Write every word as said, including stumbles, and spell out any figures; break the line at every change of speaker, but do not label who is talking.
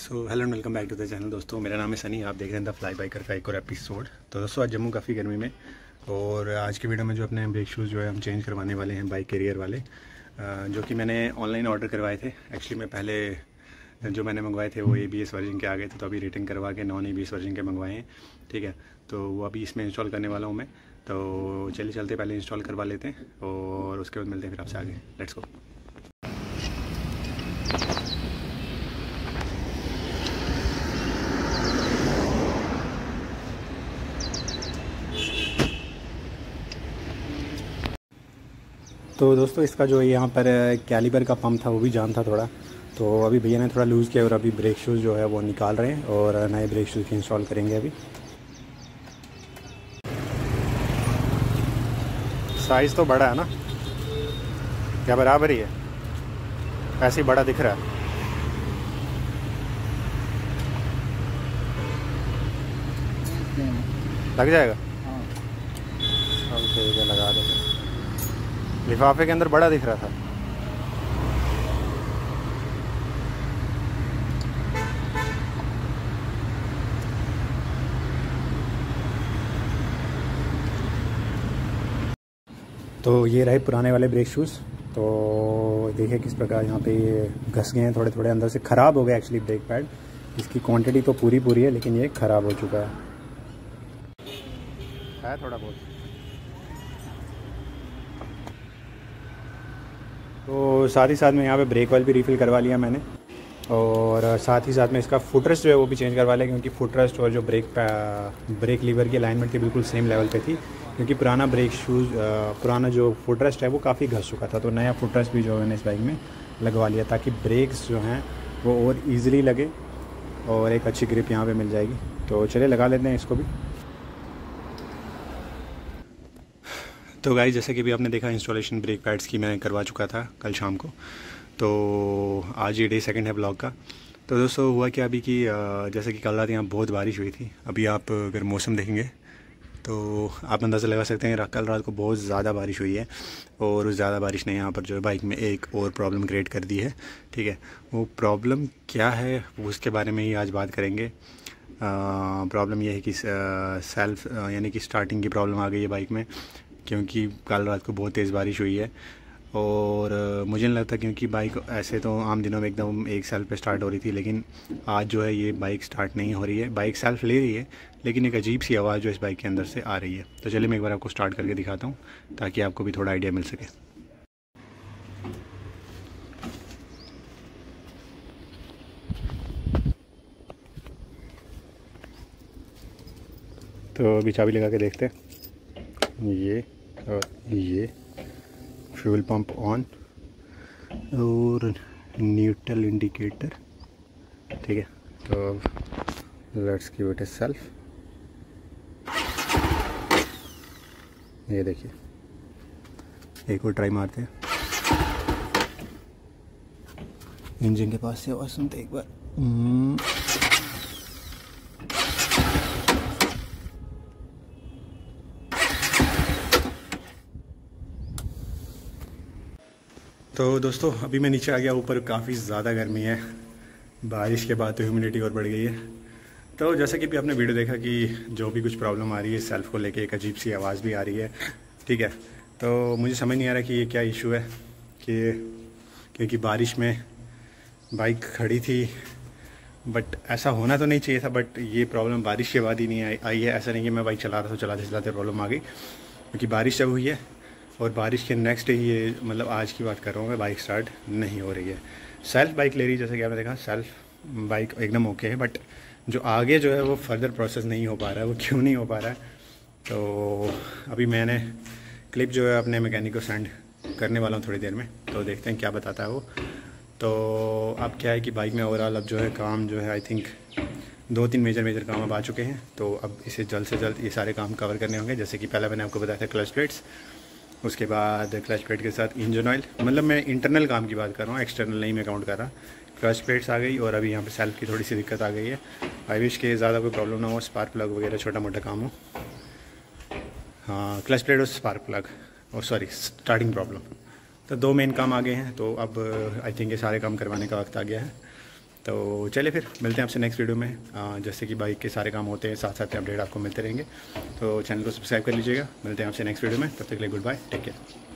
So hello and welcome back to the channel. दोस्तों मेरा नाम है सनी, आप देख रहे हैं द फ्लाई बाइकर का एक और एपिसोड। तो दोस्तों आज जम्मू काफ़ी गर्मी में, और आज की वीडियो में जो अपने ब्रेक शूज़ जो है हम चेंज करवाने वाले हैं बाइक कैरियर वाले, जो कि मैंने ऑनलाइन ऑर्डर करवाए थे। एक्चुअली मैं पहले जो मैंने मंगवाए थे वो ए बी एस वर्जन के आ गए थे, तो अभी रिटर्न करवा के non A B S version के मंगवाए हैं। ठीक है, तो वो अभी इसमें इंस्टॉल करने वाला हूँ मैं। तो चलिए चलते पहले इंस्टॉल करवा लेते हैं और उसके बाद मिलते हैं फिर आपसे आगे। Let's go. तो दोस्तों इसका जो यहाँ पर कैलिबर का पंप था वो भी जाम था थोड़ा, तो अभी भैया ने थोड़ा लूज़ किया और अभी ब्रेक शूज़ जो है वो निकाल रहे हैं और नए ब्रेक शूज़ इंस्टॉल करेंगे। अभी साइज़ तो बड़ा है ना, क्या बराबर ही है, ऐसे ही बड़ा दिख रहा है। लग जाएगा, अब ठीक है लगा देंगे। लिफाफे के अंदर बड़ा दिख रहा था। तो ये रहे पुराने वाले ब्रेक शूज़। तो देखिए किस प्रकार यहाँ पे ये घस गए हैं, थोड़े थोड़े अंदर से ख़राब हो गए एक्चुअली ब्रेक पैड। इसकी क्वांटिटी तो पूरी पूरी है लेकिन ये ख़राब हो चुका है है थोड़ा बहुत। तो साथ ही साथ में यहाँ पे ब्रेक ऑयल भी रिफ़िल करवा लिया मैंने, और साथ ही साथ में इसका फुटरेस्ट जो है वो भी चेंज करवा लिया, क्योंकि फुटरेस्ट और जो ब्रेक ब्रेक लीवर की अलाइनमेंट थी बिल्कुल सेम लेवल पे थी, क्योंकि पुराना ब्रेक शूज़ पुराना जो फुटरेस्ट है वो काफ़ी घस चुका था। तो नया फुटरेस्ट भी जो है मैंने इस बाइक में लगवा लिया, ताकि ब्रेक्स जो हैं वो और ईज़िली लगे और एक अच्छी ग्रिप यहाँ पर मिल जाएगी। तो चलिए लगा लेते हैं इसको भी। तो गाइस जैसे कि भी आपने देखा इंस्टॉलेशन ब्रेक पैड्स की मैं करवा चुका था कल शाम को, तो आज ये डे सेकंड है ब्लॉग का। तो दोस्तों हुआ क्या अभी कि जैसे कि कल रात यहाँ बहुत बारिश हुई थी। अभी आप अगर मौसम देखेंगे तो आप अंदाज़ा लगा सकते हैं कल रात को बहुत ज़्यादा बारिश हुई है, और उस ज़्यादा बारिश ने यहाँ पर जो है बाइक में एक और प्रॉब्लम क्रिएट कर दी है। ठीक है, वो प्रॉब्लम क्या है वो उसके बारे में ही आज बात करेंगे। प्रॉब्लम ये है कि सेल्फ यानी कि स्टार्टिंग की प्रॉब्लम आ गई है बाइक में, क्योंकि कल रात को बहुत तेज़ बारिश हुई है। और मुझे नहीं लगता, क्योंकि बाइक ऐसे तो आम दिनों में एकदम एक सेल्फ पे स्टार्ट हो रही थी, लेकिन आज जो है ये बाइक स्टार्ट नहीं हो रही है। बाइक सेल्फ ले रही है लेकिन एक अजीब सी आवाज़ जो इस बाइक के अंदर से आ रही है। तो चलिए मैं एक बार आपको स्टार्ट करके दिखाता हूँ ताकि आपको भी थोड़ा आइडिया मिल सके। तो अभी चाबी लगा के देखते हैं। ये और ये फ्यूल पंप ऑन और न्यूट्रल इंडिकेटर। ठीक है, तो let's give it a self. ये देखिए एक और ट्राई मारते हैं। इंजन के पास से आवाज़ सुनते एक बार। तो दोस्तों अभी मैं नीचे आ गया ऊपर, काफ़ी ज़्यादा गर्मी है, बारिश के बाद तो ह्यूमिडिटी और बढ़ गई है। तो जैसा कि भी आपने वीडियो देखा कि जो भी कुछ प्रॉब्लम आ रही है सेल्फ को लेके, एक अजीब सी आवाज़ भी आ रही है। ठीक है, तो मुझे समझ नहीं आ रहा कि ये क्या इशू है, कि क्योंकि बारिश में बाइक खड़ी थी, बट ऐसा होना तो नहीं चाहिए था, बट ये प्रॉब्लम बारिश के बाद ही नहीं आई आई है। ऐसा नहीं कि मैं बाइक चला रहा था, चलाते चलाते प्रॉब्लम आ गई, क्योंकि बारिश जब हुई है और बारिश के नेक्स्ट डे ही ये, मतलब आज की बात कर रहा हूँ मैं, बाइक स्टार्ट नहीं हो रही है। सेल्फ बाइक ले रही है, जैसे कि आपने देखा सेल्फ बाइक एकदम ओके है, बट जो आगे जो है वो फर्दर प्रोसेस नहीं हो पा रहा है। वो क्यों नहीं हो पा रहा है, तो अभी मैंने क्लिप जो है अपने मैकेनिक को सेंड करने वाला हूँ थोड़ी देर में, तो देखते हैं क्या बताता है वो। तो अब क्या है कि बाइक में ओवरऑल अब जो है काम जो है आई थिंक दो तीन मेजर मेजर काम अब आ चुके हैं। तो अब इसे जल्द से जल्द ये सारे काम कवर करने होंगे। जैसे कि पहले मैंने आपको बताया था क्लच प्लेट्स, उसके बाद क्लच प्लेट के साथ इंजन ऑयल, मतलब मैं इंटरनल काम की बात कर रहा हूँ, एक्सटर्नल नहीं मैं काउंट कर रहा। क्लच प्लेट्स आ गई, और अभी यहाँ पे सेल्फ की थोड़ी सी दिक्कत आ गई है। आई विश के ज़्यादा कोई प्रॉब्लम ना हो, स्पार्क प्लग वगैरह छोटा मोटा काम हो। हाँ, क्लच प्लेट और स्पार्क प्लग, और सॉरी स्टार्टिंग प्रॉब्लम। तो दो मेन काम आ गए हैं, तो अब आई थिंक ये सारे काम करवाने का वक्त आ गया है। तो चलिए फिर मिलते हैं आपसे नेक्स्ट वीडियो में। आ, जैसे कि बाइक के सारे काम होते हैं, साथ साथ अपडेट आपको मिलते रहेंगे। तो चैनल को सब्सक्राइब कर लीजिएगा। मिलते हैं आपसे नेक्स्ट वीडियो में, तब तक के लिए गुड बाय, टेक केयर।